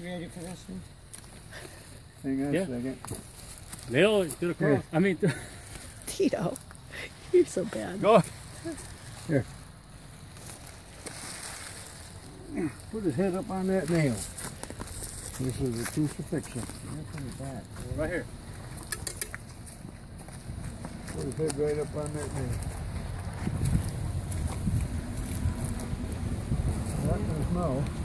ready for this one? Hang on a second. Leo, to the cross. I mean, Tito, you're so bad. Go. Here. Put his head up on that nail. This is a crucifixion. That's in the back. right here. Put his head right up on that nail. That is no.